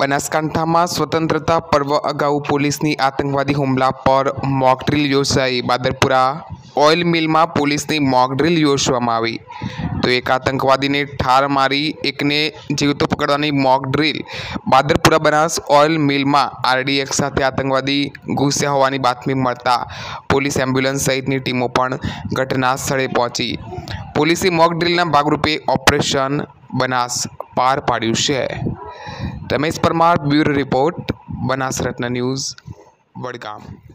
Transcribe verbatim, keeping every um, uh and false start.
બનાસકાંઠામાં સ્વતંત્રતા પર્વ અગાઉ પોલીસની આતંકવાદી હુમલા પર મોકડ્રીલ યોજાઈ। બાદરપુરા ઓઇલ મિલમાં પોલીસની મોકડ્રીલ યોજવામાં આવી તો એક આતંકવાદીને ઠાર મારી એકને જીવતો પકડવાની મોકડ્રીલ। બાદરપુરા બનાસ ઓઇલ મિલમાં આરડીએક્સ સાથે આતંકવાદી ઘૂસ્યા હોવાની બાતમી મળતા પોલીસ એમ્બ્યુલન્સ સહિતની ટીમો પણ ઘટના સ્થળે પહોંચી પોલીસે મોકડ્રીલના ભાગરૂપે ઓપરેશન બનાસ પાર પાડ્યું છે। Ramesh Parmar, bureau report, Banas Ratna news, Vadgam.